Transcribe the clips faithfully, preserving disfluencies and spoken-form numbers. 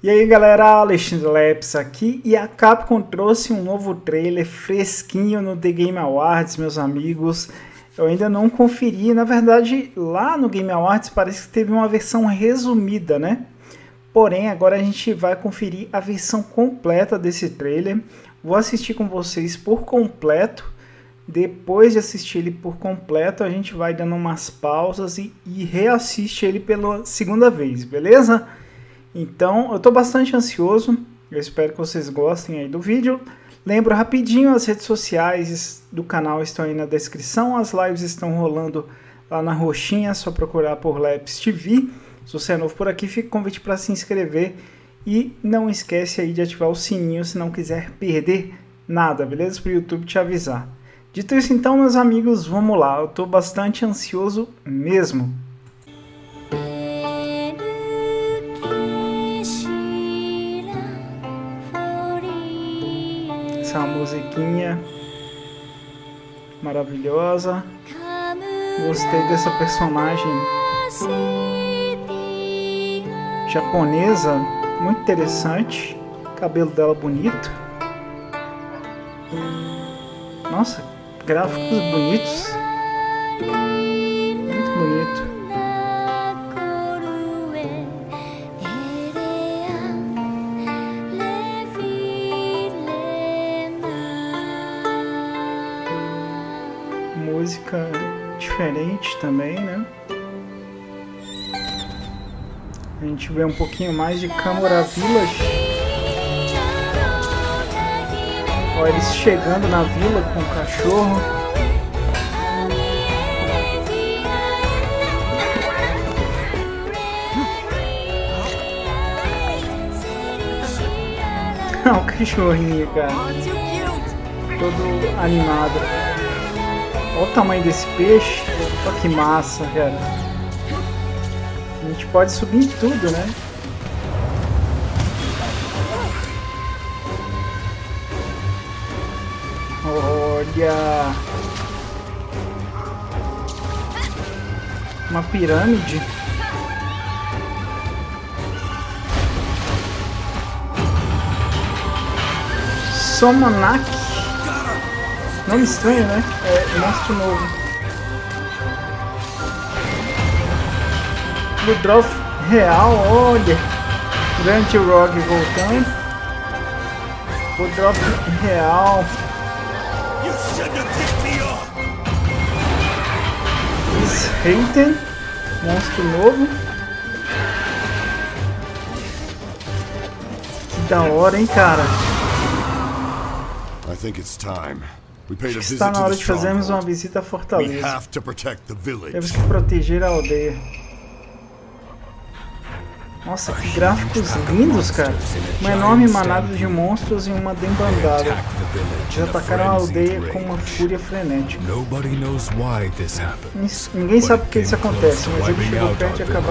E aí galera, Alexandre Leps aqui e a Capcom trouxe um novo trailer fresquinho no The Game Awards, meus amigos. Eu ainda não conferi, na verdade lá no Game Awards parece que teve uma versão resumida, né? Porém agora a gente vai conferir a versão completa desse trailer. Vou assistir com vocês por completo. Depois de assistir ele por completo, a gente vai dando umas pausas e, e reassiste ele pela segunda vez, beleza? Então, eu estou bastante ansioso, eu espero que vocês gostem aí do vídeo. Lembro rapidinho, as redes sociais do canal estão aí na descrição, as lives estão rolando lá na roxinha, é só procurar por Leps T V. Se você é novo por aqui, fica o convite para se inscrever e não esquece aí de ativar o sininho se não quiser perder nada, beleza? Para o YouTube te avisar. Dito isso então, meus amigos, vamos lá, eu estou bastante ansioso mesmo. Essa é uma musiquinha maravilhosa. Gostei dessa personagem japonesa, muito interessante. O cabelo dela bonito. Nossa, gráficos bonitos. Muito bonito. Música diferente também, né? A gente vê um pouquinho mais de Kamura Village. Olha eles chegando na vila com o cachorro. Olha o cachorrinho, cara. Todo animado. Olha o tamanho desse peixe. Olha que massa, cara. A gente pode subir em tudo, né? Olha! Uma pirâmide. Somonak. Nome estranho, né? É monstro novo. Ludroth real, olha. Grande Rogue voltando. Ludroth real. Hayten, monstro novo. Que da hora, hein, cara? Está na hora de fazermos uma visita à fortaleza. Temos que proteger a aldeia. Nossa, que gráficos lindos, cara. Uma enorme manada de monstros e uma dembandada. Eles atacaram a aldeia com uma fúria frenética. Ninguém sabe por que isso acontece, mas ele chegou perto de acabar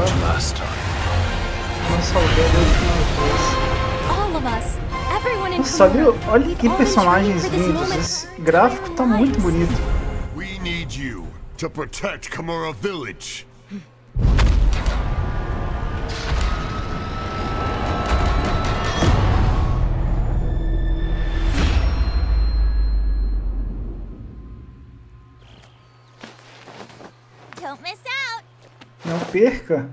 nossa aldeia da última vez. Nossa, olha, olha que personagens lindos. Esse gráfico tá muito bonito. We need you to protect Kamura Village. Não perca!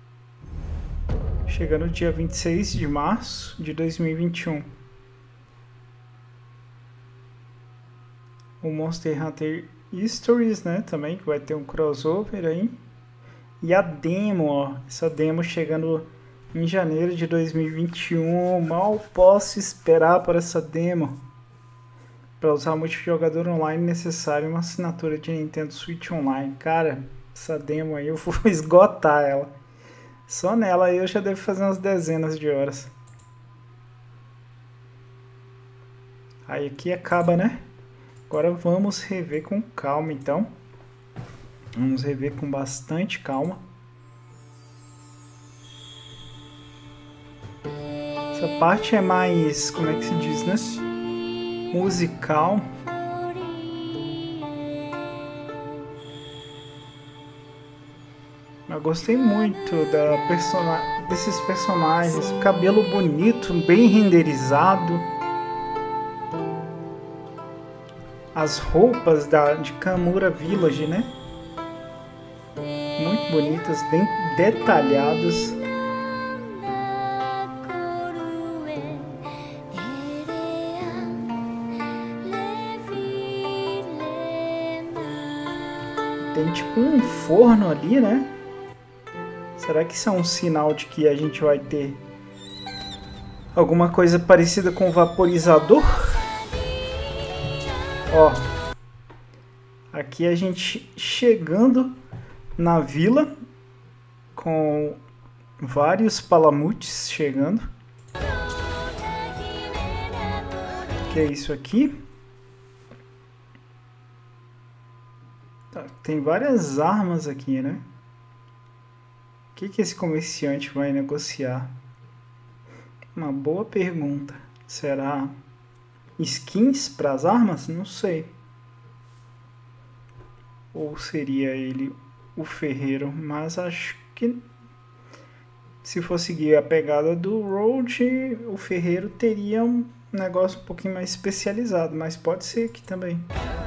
Chega no dia vinte e seis de março de dois mil e vinte e um. O Monster Hunter Stories, né? Também, que vai ter um crossover aí. E a demo, ó. Essa demo chegando em janeiro de dois mil e vinte e um. Mal posso esperar por essa demo. Para usar o multijogador online necessário uma assinatura de Nintendo Switch Online. Cara, essa demo aí eu vou esgotar ela. Só nela aí eu já devo fazer umas dezenas de horas. Aí aqui acaba, né? Agora vamos rever com calma, então. Vamos rever com bastante calma. Essa parte é mais, como é que se diz, né? Musical. Eu gostei muito da persona desses personagens, cabelo bonito, bem renderizado. As roupas da, de Kamura Village, né? Muito bonitas, bem detalhadas. Tem tipo um forno ali, né? Será que isso é um sinal de que a gente vai ter alguma coisa parecida com o vaporizador? Ó, aqui a gente chegando na vila com vários palamutes chegando. O que é isso aqui? Tem várias armas aqui, né? O que, que esse comerciante vai negociar? Uma boa pergunta. Será skins para as armas? Não sei. Ou seria ele o ferreiro? Mas acho que se for seguir a pegada do Road, o ferreiro teria um negócio um pouquinho mais especializado. Mas pode ser aqui também.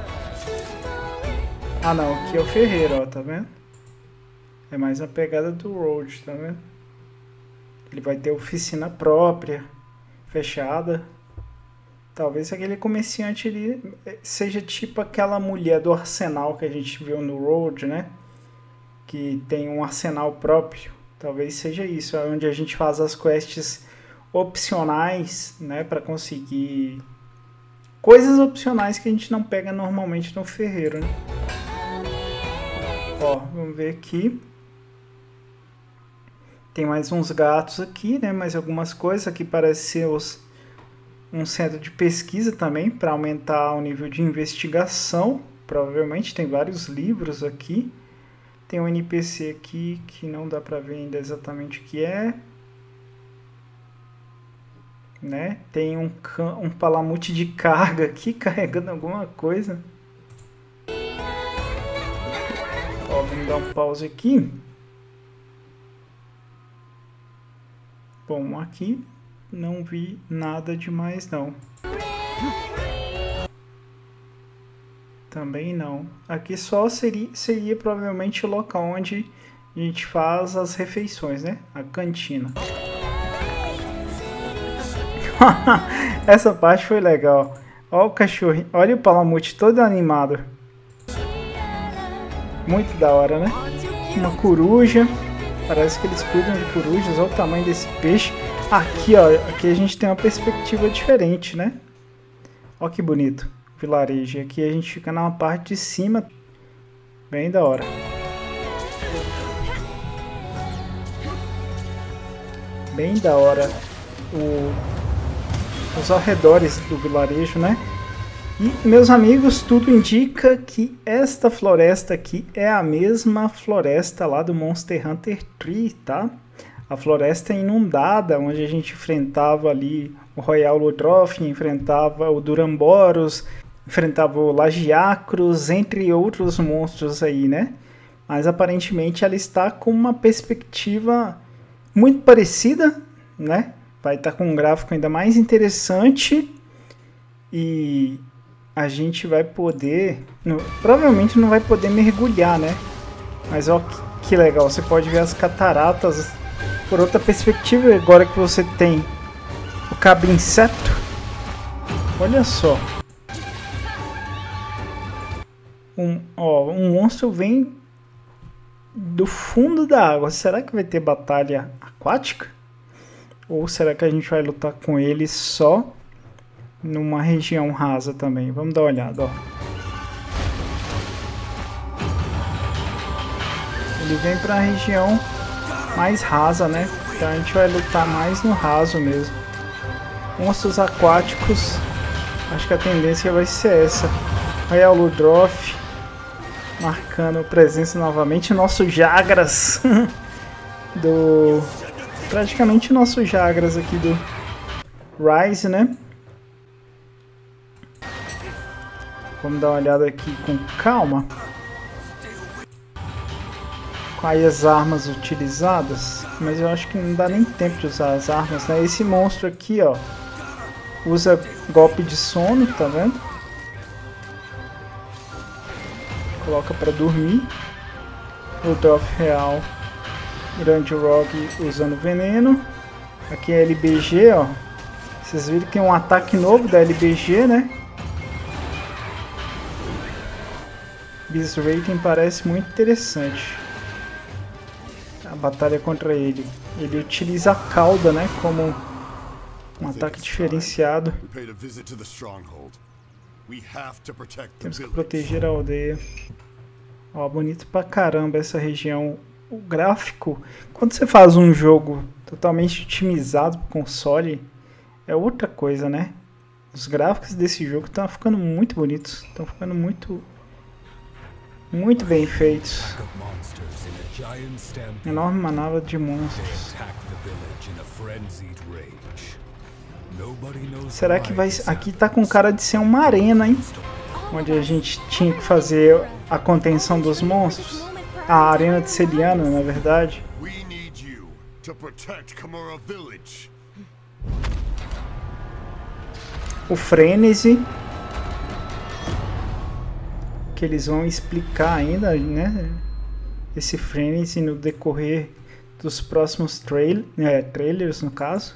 Ah não, aqui é o ferreiro, ó, tá vendo? É mais a pegada do Road, tá vendo? Ele vai ter oficina própria, fechada. Talvez aquele comerciante ali seja tipo aquela mulher do arsenal que a gente viu no Road, né? Que tem um arsenal próprio. Talvez seja isso, é onde a gente faz as quests opcionais, né? Pra conseguir coisas opcionais que a gente não pega normalmente no ferreiro, né? Ó, vamos ver aqui. Tem mais uns gatos aqui, né? Mais algumas coisas. Aqui parece ser os, um centro de pesquisa também, para aumentar o nível de investigação. Provavelmente tem vários livros aqui. Tem um N P C aqui que não dá para ver ainda exatamente o que é. Né? Tem um, um palamute de carga aqui carregando alguma coisa. Ó, vamos dar um pause aqui. Bom, aqui não vi nada demais não. Também não. Aqui só seria, seria provavelmente o local onde a gente faz as refeições, né? A cantina. Essa parte foi legal. Olha o cachorro, olha o palamute todo animado. Muito da hora, né? Uma coruja. Parece que eles cuidam de corujas. Olha o tamanho desse peixe. Aqui, ó. Aqui a gente tem uma perspectiva diferente, né? Olha que bonito. Vilarejo. Aqui a gente fica na parte de cima. Bem da hora. Bem da hora. O... Os arredores do vilarejo, né? E, meus amigos, tudo indica que esta floresta aqui é a mesma floresta lá do Monster Hunter três, tá? A floresta inundada, onde a gente enfrentava ali o Royal Ludroth, enfrentava o Duramboros, enfrentava o Lagiacrus, entre outros monstros aí, né? Mas aparentemente ela está com uma perspectiva muito parecida, né? Vai estar com um gráfico ainda mais interessante e a gente vai poder, no, provavelmente não vai poder mergulhar, né? Mas ó que, que legal, você pode ver as cataratas por outra perspectiva agora que você tem o cabra-inseto. Olha só. Um, ó, um monstro vem do fundo da água. Será que vai ter batalha aquática? Ou será que a gente vai lutar com ele só numa região rasa também? Vamos dar uma olhada, ó. Ele vem para a região mais rasa, né? Então a gente vai lutar mais no raso mesmo. Monstros aquáticos, acho que a tendência vai ser essa. Royal Ludroth marcando presença novamente. Nosso Jagras do... praticamente nosso Jagras aqui do Rise, né? Vamos dar uma olhada aqui com calma. aí as armas utilizadas, mas eu acho que não dá nem tempo de usar as armas, né? Esse monstro aqui, ó, usa golpe de sono, tá vendo? Coloca pra dormir. O Dolph Real, Grande Rogue usando veneno. Aqui é L B G, ó. Vocês viram que é um ataque novo da L B G, né? Beast Rating parece muito interessante. A batalha contra ele. Ele utiliza a cauda, né, como um ataque diferenciado. Temos que proteger a aldeia. Ó, bonito pra caramba essa região. O gráfico, quando você faz um jogo totalmente otimizado pro console, é outra coisa, né? Os gráficos desse jogo estão ficando muito bonitos. Estão ficando muito... muito bem feitos. Enorme manada de monstros. Será que vai... Aqui tá com cara de ser uma arena, hein? Onde a gente tinha que fazer a contenção dos monstros. A arena de Celiano, na verdade. O Frenesi. Que eles vão explicar ainda, né? Esse Frenesi no decorrer dos próximos trail, é, trailers, no caso.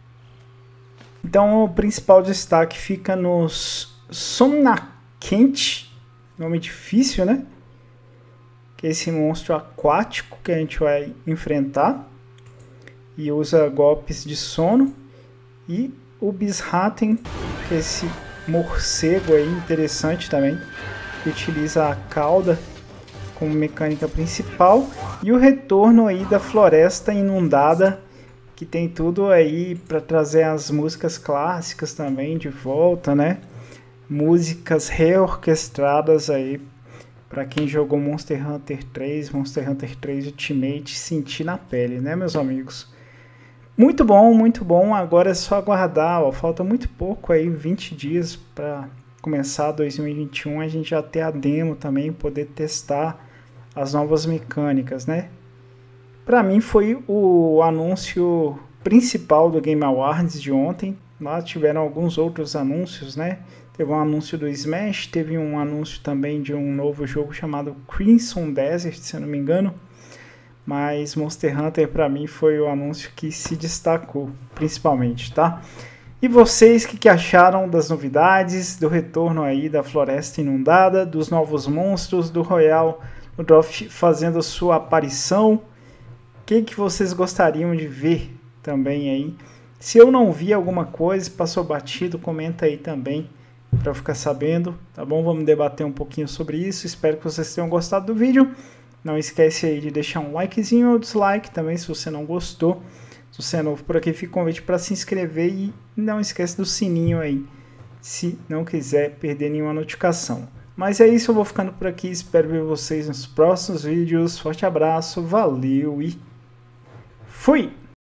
Então o principal destaque fica nos Somnakent, nome difícil, né? Que é esse monstro aquático que a gente vai enfrentar e usa golpes de sono. E o Bishaten, que é esse morcego aí interessante também, que utiliza a cauda como mecânica principal. E o retorno aí da Floresta Inundada, que tem tudo aí para trazer as músicas clássicas também de volta, né? Músicas reorquestradas aí para quem jogou Monster Hunter três, Monster Hunter três Ultimate, sentir na pele, né, meus amigos? Muito bom, muito bom. Agora é só aguardar, ó, falta muito pouco aí, vinte dias para começar dois mil e vinte e um, a gente já ter a demo também, poder testar as novas mecânicas, né? Para mim foi o anúncio principal do Game Awards de ontem. Lá tiveram alguns outros anúncios, né? Teve um anúncio do Smash, teve um anúncio também de um novo jogo chamado Crimson Desert, se eu não me engano. Mas Monster Hunter para mim foi o anúncio que se destacou, principalmente, tá? E vocês, o que, que acharam das novidades, do retorno aí da Floresta Inundada, dos novos monstros, do Royal Ludroth fazendo a sua aparição? O que, que vocês gostariam de ver também aí? Se eu não vi alguma coisa, passou batido, comenta aí também para eu ficar sabendo, tá bom? Vamos debater um pouquinho sobre isso. Espero que vocês tenham gostado do vídeo. Não esquece aí de deixar um likezinho ou dislike também se você não gostou. Se você é novo por aqui, fica o convite para se inscrever e não esquece do sininho aí, se não quiser perder nenhuma notificação. Mas é isso, eu vou ficando por aqui. Espero ver vocês nos próximos vídeos. Forte abraço, valeu e fui!